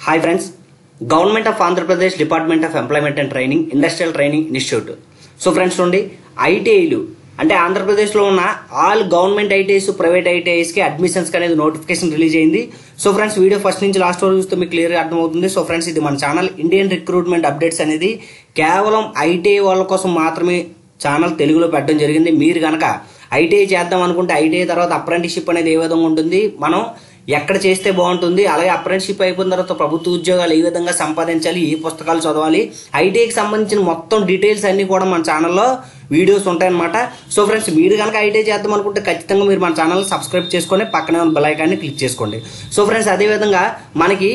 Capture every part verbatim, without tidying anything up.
Hi friends, government of Andhra Pradesh department of employment and training industrial training institute. So friends చూడండి, ఐటీఐలు అంటే ఆంధ్రప్రదేశ్లో ఉన్న ఆల్ గవర్నమెంట్ ఐటీఐస్, ప్రైవేట్ ఐటీఐస్కి అడ్మిషన్స్ అనేది నోటిఫికేషన్ రిలీజ్ అయింది. సో ఫ్రెండ్స్ వీడియో ఫస్ట్ నుంచి లాస్ట్ వరకు చూస్తే మీకు క్లియర్గా అర్థమవుతుంది. సో ఫ్రెండ్స్ ఇది మన ఛానల్ ఇండియన్ రిక్రూట్మెంట్ అప్డేట్స్ అనేది కేవలం ఐటీఐ వాళ్ళ కోసం మాత్రమే ఛానల్ తెలుగులో పెట్టడం జరిగింది. మీరు కనుక ఐటీఐ చేద్దాం అనుకుంటే ఐటీఐ తర్వాత అప్రెంటిస్షిప్ అనేది ఏ విధంగా ఉంటుంది, మనం ఎక్కడ చేస్తే బాగుంటుంది, అలాగే అప్రెంటిస్షిప్ అయిపోయిన తర్వాత ప్రభుత్వ ఉద్యోగాలు ఏ విధంగా సంపాదించాలి, ఏ పుస్తకాలు చదవాలి, ఐటీఐకి సంబంధించిన మొత్తం డీటెయిల్స్ అన్ని కూడా మన ఛానల్లో వీడియోస్ ఉంటాయన్నమాట. సో ఫ్రెండ్స్ మీరు కనుక ఐటీఐ చేద్దాం అనుకుంటే ఖచ్చితంగా మీరు మన ఛానల్ సబ్స్క్రైబ్ చేసుకొని పక్కనే ఉన్న బెల్ ఐకాన్ని క్లిక్ చేసుకోండి. సో ఫ్రెండ్స్ అదేవిధంగా మనకి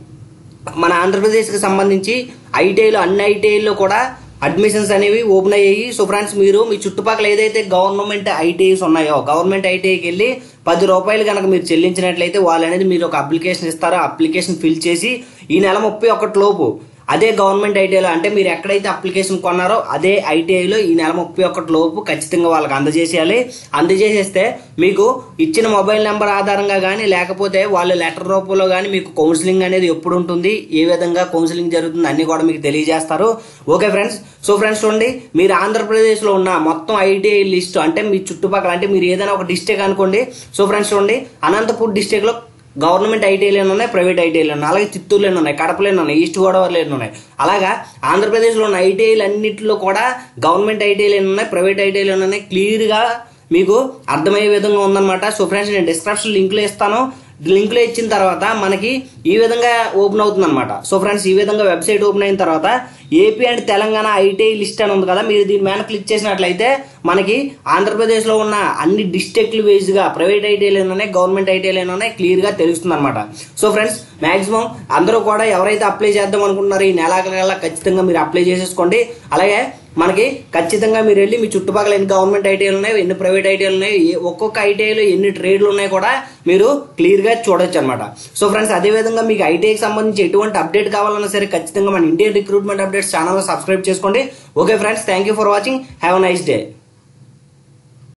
మన ఆంధ్రప్రదేశ్కి సంబంధించి ఐటీఐలో అన్ని ఐటీఐల్లో కూడా అడ్మిషన్స్ అనేవి ఓపెన్ అయ్యాయి. సో ఫ్రెండ్స్ మీరు మీ చుట్టుపక్కల ఏదైతే గవర్నమెంట్ ఐటీఐస్ ఉన్నాయో గవర్నమెంట్ ఐటీఐకి వెళ్ళి పది రూపాయలు కనుక మీరు చెల్లించినట్లయితే వాళ్ళు అనేది మీరు ఒక అప్లికేషన్ ఇస్తారో అప్లికేషన్ ఫిల్ చేసి ఈ నెల ముప్పై ఒకటి లోపు అదే గవర్నమెంట్ ఐటీఐలో అంటే మీరు ఎక్కడైతే అప్లికేషన్ కొన్నారో అదే ఐటీఐలో ఈ నెల ముప్పై ఒకటి లోపు ఖచ్చితంగా వాళ్ళకి అందజేసేయాలి. అందజేసేస్తే మీకు ఇచ్చిన మొబైల్ నెంబర్ ఆధారంగా కానీ లేకపోతే వాళ్ళు లెటర్ రూపంలో కానీ మీకు కౌన్సిలింగ్ అనేది ఎప్పుడు ఉంటుంది, ఏ విధంగా కౌన్సిలింగ్ జరుగుతుంది అన్ని కూడా మీకు తెలియజేస్తారు. Okay friends. సో ఫ్రెండ్స్ చూడండి, మీరు ఆంధ్రప్రదేశ్లో ఉన్న మొత్తం ఐటీఐ లిస్ట్ అంటే మీ చుట్టుపక్కల అంటే మీరు ఏదైనా ఒక డిస్ట్రిక్ట్ అనుకోండి. సో ఫ్రెండ్స్ చూడండి, అనంతపూర్ డిస్ట్రిక్ట్లో గవర్నమెంట్ ఐటీఐలు ఉన్నాయి, ప్రైవేట్ ఐటీఐలు ఉన్నాయి, అలాగే చిత్తూరులో ఉన్నాయి, కడపలో ఉన్నాయి, ఈస్ట్ గోదావరిలో ఉన్నాయి. అలాగా ఆంధ్రప్రదేశ్లో ఉన్న ఐటీఐలు అన్నింటిలో కూడా గవర్నమెంట్ ఐటీఐలు ఉన్నాయి, ప్రైవేట్ ఐటీఐలు ఉన్నాయి. క్లియర్గా మీకు అర్థమయ్యే విధంగా ఉందన్నమాట. సో ఫ్రెండ్స్ నేను డిస్క్రిప్షన్ లింక్లో ఇస్తాను. లింక్లో ఇచ్చిన తర్వాత మనకి ఈ విధంగా ఓపెన్ అవుతుంది అనమాట. సో ఫ్రెండ్స్ ఈ విధంగా వెబ్సైట్ ఓపెన్ అయిన తర్వాత AP and Telangana ITI list అని ఉంది కదా, మీరు దీని మీద క్లిక్ చేసినట్లయితే మనకి ఆంధ్రప్రదేశ్లో ఉన్న అన్ని డిస్ట్రిక్ట్లు వేజ్గా ప్రైవేట్ ఐటీఐలు ఉన్నాయి, గవర్నమెంట్ ఐటీఐలు ఉన్నాయి, క్లియర్గా తెలుస్తుంది అనమాట. సో ఫ్రెండ్స్ మాక్సిమం అందరూ కూడా ఎవరైతే అప్లై చేద్దాం అనుకుంటున్నారో ఈ నెలకల్లా ఖచ్చితంగా మీరు అప్లై చేసేసుకోండి. అలాగే మనకి ఖచ్చితంగా మీరు వెళ్ళి మీ చుట్టుపక్కల ఎన్ని గవర్నమెంట్ ఐటీఐలు ఉన్నాయి, ఎన్ని ప్రైవేట్ ఐటీఐలు ఉన్నాయి, ఒక్కొక్క ఐటీఐలో ఎన్ని ట్రేడ్లు ఉన్నాయి కూడా మీరు క్లియర్గా చూడొచ్చు అనమాట. సో ఫ్రెండ్స్ అదేవిధంగా మీకు ఐటీఐకి సంబంధించి ఎటువంటి అప్డేట్ కావాలన్నా సరే ఖచ్చితంగా మన Indian recruitment updates channel subscribe చేసుకోండి. Okay friends, thank you for watching. Have a nice day.